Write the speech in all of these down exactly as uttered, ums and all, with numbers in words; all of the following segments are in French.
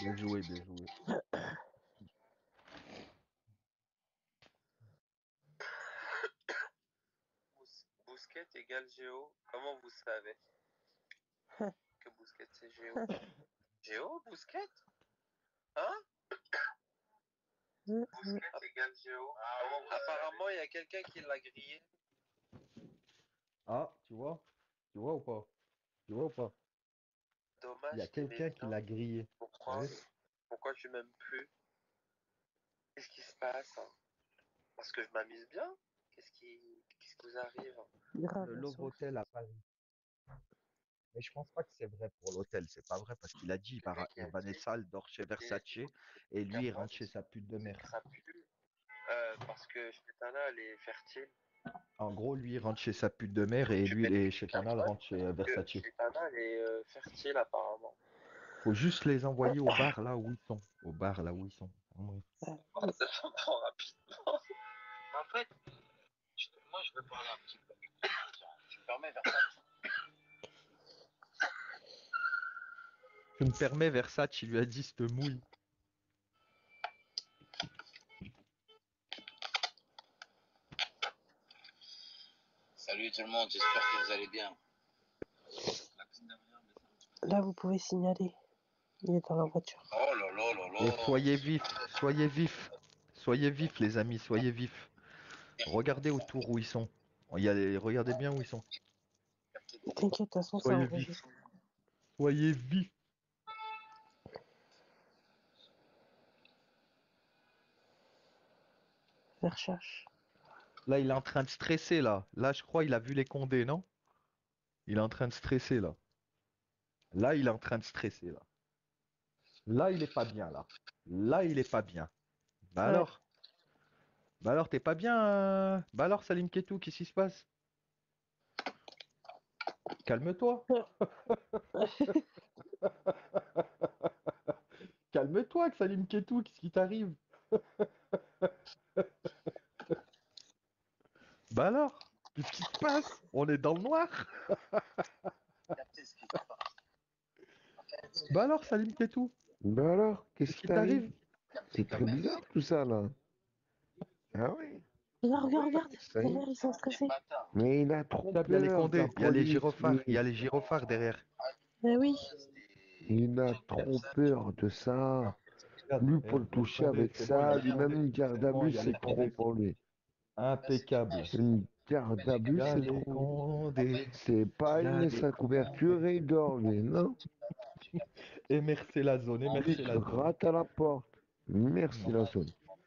Bien joué, bien joué. Bous- Bousquet égale Géo. Comment vous savez que Bousquet c'est Géo? Géo, Bousquet? Hein? Bousquet égale Géo. Apparemment, il y a quelqu'un qui l'a grillé. Ah, tu vois? Tu vois ou pas? Tu vois ou pas? Il y Dommage, a je t'aimais quelqu'un qui bien. l'a grillé. T'as Pourquoi? vu? Pourquoi tu m'aimes plus? Qu'est-ce qui se passe? Parce que je m'amuse bien? Qu'est-ce qui, qu'est-ce qui vous arrive? Grave, Le elles Love sont- Hotel à Paris. Mais je pense pas que c'est vrai pour l'hôtel. C'est pas vrai parce qu'il a dit Le Var- mec, il a dit, Vanessa elle dort chez Versace et lui il rentre chez sa pute de mère. ça pue. Euh, parce que Shetana, elle est fertile. En gros, lui il rentre chez sa pute de mère et lui et chez Canal rentre chez euh, Versace. Shetana, elle est euh, fertile apparemment. Faut juste les envoyer au bar là où ils sont. Au bar là où ils sont. En vrai. Oh, ça s'entend rapidement. En fait, je- moi je veux parler un petit peu. Tu me permets, Versace? Je me permets, Versace, il lui a dit cette mouille. Salut tout le monde, j'espère que vous allez bien. Là, vous pouvez signaler. Il est dans la voiture. Oh là là là Et là. soyez vifs, soyez vifs. Soyez vifs, les amis, soyez vifs. Regardez autour où ils sont. Il y a les- Regardez bien où ils sont. T'inquiète, de toute façon, ça Soyez vifs. enregistre. Soyez vifs. Les recherches. Là, il est en train de stresser, là. Là, je crois il a vu les Condés, non? Il est en train de stresser, là. Là, il est en train de stresser, là. Là, il est pas bien, là. Là, il est pas bien. Bah Ouais. alors? Bah alors, t'es pas bien euh Bah alors, Salim Ketou, qu'est-ce qui se passe? Calme-toi. Calme-toi, Salim Ketou, qu'est-ce qui t'arrive? Bah alors? Qu'est-ce qui se passe? On est dans le noir? Bah alors, Salim Ketou, Ben alors, qu'est-ce qu'est-ce qui qui t'arrive? t'arrive? C'est très bizarre tout ça là. Ah oui. Regarde, regarde, regarde. Ça y est. Derrière, ils sont stressés. Mais il a trop Il y a les peur de la Condés, il y a les police, gyrophares, il y lui. a les gyrophares derrière. Eh oui. Il a trop peur de ça. Regarde, Lui, pour regarde, le il y a les toucher Condés, avec c'est bon, il y a ça, les lui-même, Condés. une garde C'est à bon, vue, il y a les c'est trop Condés. pour lui. Impeccable. Une garde à Il vue, y a c'est les trop. Condés. C'est pas, Il y il a met les sa couverture et il dort, lui, non? Émercez la zone, émercez Lui, la zone. rate à la porte. Merci, la zone.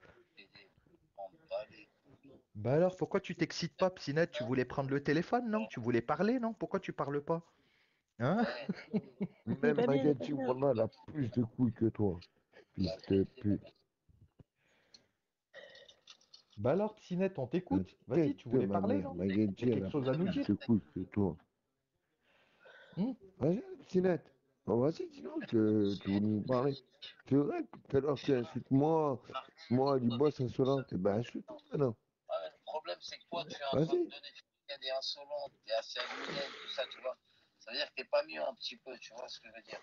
Bah alors, pourquoi tu t'excites pas, Psinette? Tu voulais prendre le téléphone, non? Tu voulais parler, non? Pourquoi tu parles pas? Hein? Il est Même pas bien, il est pas Magadji, bien. voilà, elle a plus de couilles que toi. Fils de pute. Bah alors, Psinette, on La t'écoute. Vas-y, tête tu de voulais ma parler, mère, non? Il y Magadji, a elle quelque a chose à nous plus dire? de couilles que toi. Hmm. Vas-y, petite. Bon, vas-y, dis-nous que tu voulais nous parler. C'est vrai que tout à l'heure tu insultes moi, moi du boss insolente, et ben insulte-moi maintenant. Ouais, le problème, c'est que toi, tu es en train de Vas-y. donner des des insolentes, des assez adminettes, tout ça, tu vois. Ça veut dire que t'es pas mieux un petit peu, tu vois ce que je veux dire.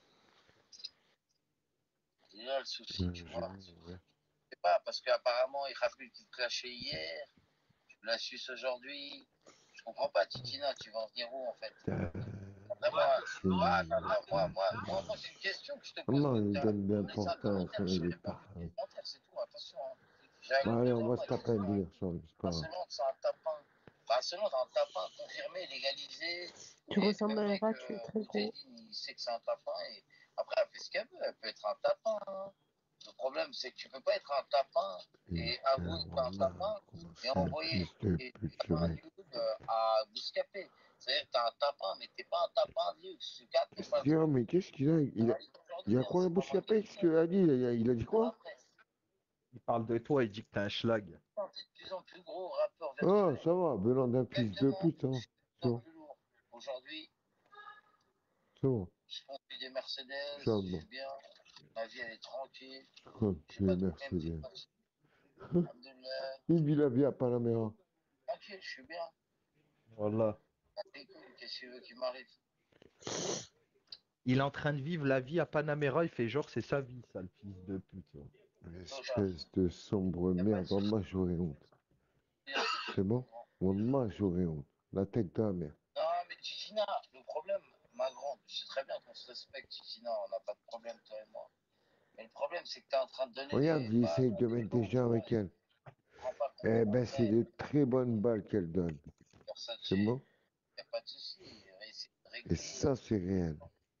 C'est là le souci, Euh, tu je- vois. ouais. C'est pas parce qu'apparemment, il rappelle qu'il te clashait hier, tu l'as su aujourd'hui. Je comprends pas, Titina, tu vas en venir où en fait? Euh, Moi, c'est- moi, non, non, moi, moi, moi, moi, c'est une question que je te pose. Non, il donne de On est ça l'importance, commentaire, on je est des réponds. parfaits. Commentaire, c'est tout, attention. Hein. J'ai un Allez, on va se moi, taper un délire sur lui, c'est pas grave. Barcelone, c'est un tapin. Barcelone, c'est un tapin confirmé, légalisé. Tu Et ressembles le à un mec, rat, tu es euh, très gros. Boudjaïdine, il sait que c'est un tapin. Et après, elle fait ce qu'elle veut. Elle peut être un tapin. Hein. Le problème, c'est que tu peux pas être un tapin et avouer que t'es un Putain, tapin et c'est un envoyer fils de des pute, ce tapins mec. nude euh, à Bouscapé. C'est-à-dire que t'es un tapin, mais t'es pas un tapin de luxe. Tu captes, t'es pas Tiens, mais qu'est-ce qu'il a? Il a, il a quoi, un bouche capée? Qu'est-ce qu'il a dit? Il a, il a dit quoi? Il parle de toi, il dit que t'es un schlag. T'es de plus en plus gros rappeur Ah, virtuel. ça va, venant d'un fils de Exactement. pute, ça va. De Ça plus en va, plus lourd. Aujourd'hui, ça va. je conduis des Mercedes, Ça je va. suis bien, ma vie elle est tranquille, Comme j'ai tu es pas de problème Mercedes. financier. Alhamdoulilah, Il vit la vie à Panamera. tranquille, je suis bien. Voilà. Écoute, qu'est-ce que tu veux qu'il m'arrive? Il est en train de vivre la vie à Panamera, il fait genre c'est sa vie, ça, le fils de pute. Espèce de sombre merde, moi j'aurais honte. C'est bon? Moi j'aurais honte. La tête de la merde. Non, mais Titina, le problème, ma grande, je sais très bien qu'on se respecte, Titina, on n'a pas de problème, toi et moi. Mais le problème, c'est que tu es en train de donner Regarde, des. il Bah, essaye de mettre des gens avec elle. prends pas le Eh ben, problème c'est de très bonnes balles qu'elle donne. Versace, C'est il bon? n'y a pas de souci, on va essayer de Et régler. ça, c'est réel.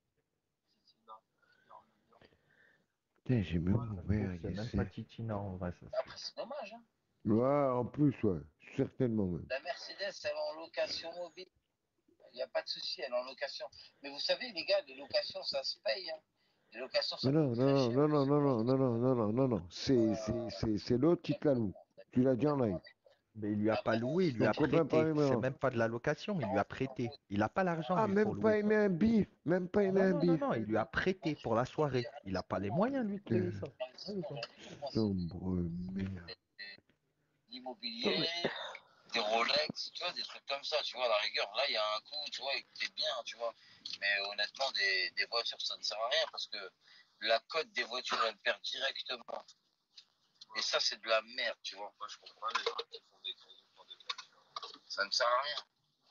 Putain, j'ai même Moi, je ouvert, trouve que c'est il même pas essaie. Titina en vrai, ça. Après, c'est dommage, hein. Ouais, en plus, ouais. Certainement même. La Mercedes, elle est en location mobile. Il n'y a pas de souci, elle est en location. Mais vous savez, les gars, les locations, ça se paye. Hein. Les locations, ça Non, coûte non, très non, cher. non, non, non, non, non, non, non, non, non, non. C'est, c'est, c'est, c'est l'autre qui te la loue. Tu l'as dit en live. Mais il lui a Ah pas bon? loué, il lui Ton a copain prêté. parle C'est maintenant. même pas de la location, il lui a prêté. Il a pas l'argent, Ah, lui, pour même louer pas ça. aimer un bif. Même pas aimer Non, un non, non, bif. non, il lui a prêté pour la soirée. Il a pas les moyens, lui, de payer Putain, ça. Ah oui, quoi. sombre merde. L'immobilier, des Rolex, tu vois, des trucs comme ça, tu vois, à la rigueur, là, il y a un coup, tu vois, et que t'es bien, tu vois. Mais honnêtement, des, des voitures, ça ne sert à rien parce que la cote des voitures, elle perd directement. Et ça, c'est de la merde, tu vois. Moi, je comprends les gens qui font des crédits pour des voitures. Ça ne sert à rien.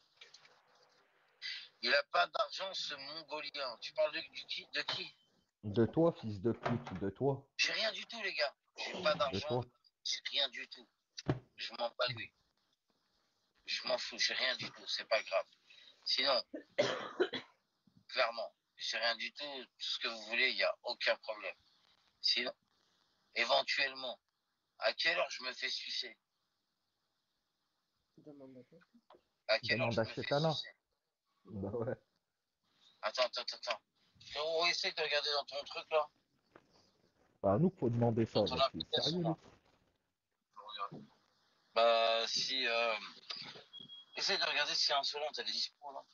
Il a pas d'argent, ce Mongolien. Tu parles de, du qui, de qui? De toi, fils de pute, de toi. J'ai rien du tout, les gars. J'ai pas De d'argent, toi. j'ai rien du tout. Je m'en bats lui. Je m'en fous, j'ai rien du tout, c'est pas grave. Sinon, clairement, j'ai rien du tout, tout ce que vous voulez, il n'y a aucun problème. Sinon, éventuellement, à quelle heure je me fais sucer? À quelle heure Demande je à me fais Chetana. sucer? Bah ouais. Attends, attends, attends. On essaie de regarder dans ton truc là, Bah, à nous, faut demander ça, dans là. ton C'est application sérieux, là. lui. Bah, si. Euh... Essaye de regarder si Insolente elle est dispo là.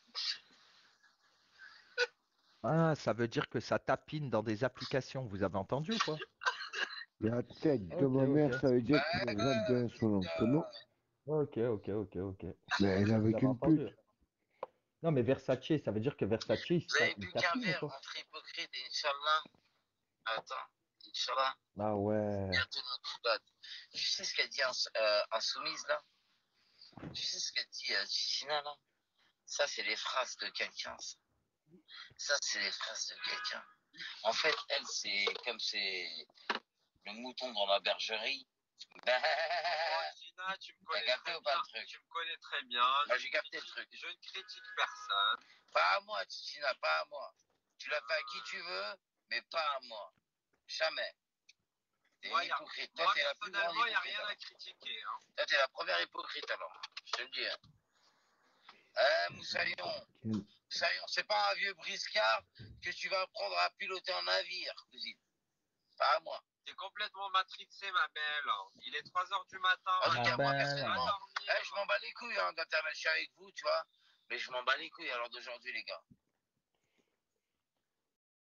Ah, ça veut dire que ça tapine dans des applications. Vous avez entendu ou pas? La tête de Ok, ma mère, ok. ça veut dire Bah, qu'il regarde de insolente. C'est bon? Ok, ok, ok, ok. Mais elle est Vous avec avez une entendu. pute. Non, mais Versace, ça veut dire que Versace, il, vous sa- avez il bu qu'un tapine ou verre pas? entre hypocrite et Inch'Allah. Attends, Inch'Allah. Ah ouais. Bientôt notre date. Tu sais ce qu'a dit Ins- euh, Insoumise là? Tu sais ce qu'a dit euh, Gina là? Ça, c'est les phrases de quelqu'un. Ça, Ça, c'est les phrases de quelqu'un. En fait, elle, c'est comme c'est le mouton dans la bergerie. Bah, Oh, Gina, tu me t'as connais capté très ou pas bien. le truc? Tu me connais très bien. Moi, Je j'ai ne capté le critique- truc. Je ne critique personne. Pas à moi, Gina, pas à moi. Tu l'as fait à qui tu veux, mais pas à moi. Jamais. T'es Moi, une y a- hypocrite. Toi, moi, t'es la plus grande personnellement, il n'y a hypocrite. rien à alors. critiquer. Hein. Toi, t'es la première hypocrite alors. Je te le dis. Hein. Eh, Moussaillon. Quel- Moussaillon, c'est pas un vieux briscard que tu vas apprendre à piloter un navire, cousine. Pas à moi. T'es complètement matrixé, ma belle. Il est trois heures du matin. En tout Ma cas, moi, belle. personnellement, Va dormir. eh, je m'en bats les couilles hein, quand t'as mal, je suis avec vous, tu vois. Mais je m'en bats les couilles à l'heure d'aujourd'hui, les gars.